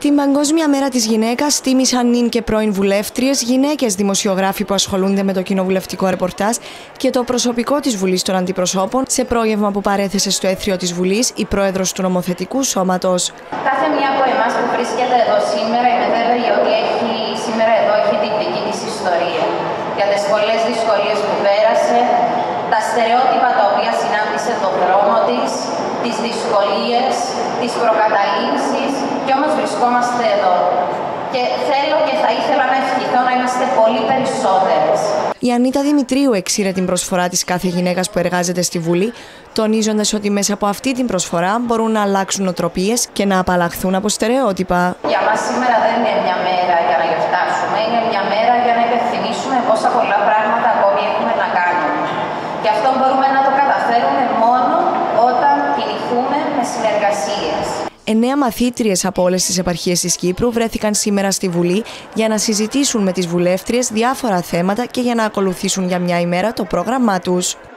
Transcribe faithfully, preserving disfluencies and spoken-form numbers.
Την Παγκόσμια Μέρα της Γυναίκας τίμησαν νυν και πρώην βουλεύτριες, γυναίκες δημοσιογράφοι που ασχολούνται με το κοινοβουλευτικό ρεπορτάζ και το προσωπικό της Βουλής των Αντιπροσώπων σε πρόγευμα που παρέθεσε στο αίθριο της Βουλής η πρόεδρος του Νομοθετικού Σώματος. Κάθε μία από εμάς που βρίσκεται εδώ σήμερα είμαι βέβαιη ότι έχει, σήμερα εδώ έχει την δική της ιστορία. Για τις πολλές δυσκολίες που πέρασε, τα στερεότυπα τα οποία συνάντησε στον δρόμο της, τις δυσκολίες, τις προκαταλήψεις, και όμως βρισκόμαστε εδώ. Και θέλω και θα ήθελα να ευχηθώ να είμαστε πολύ περισσότερες. Η Ανίτα Δημητρίου εξήρε την προσφορά της κάθε γυναίκας που εργάζεται στη Βουλή, τονίζοντας ότι μέσα από αυτή την προσφορά μπορούν να αλλάξουν νοοτροπίες και να απαλλαχθούν από στερεότυπα. Για μας σήμερα δεν είναι μια μέρα για να γιορτάσουμε, είναι μια μέρα για να υπενθυμίσουμε πόσα πολλά πράγματα ακόμη έχουμε να κάνουμε. Και αυτό μπορούμε να το καταφέρουμε μόνο όταν κινηθούμε με συνεργασίες. Εννέα μαθήτριες από όλες τις επαρχίες της Κύπρου βρέθηκαν σήμερα στη Βουλή για να συζητήσουν με τις βουλεύτριες διάφορα θέματα και για να ακολουθήσουν για μια ημέρα το πρόγραμμά τους.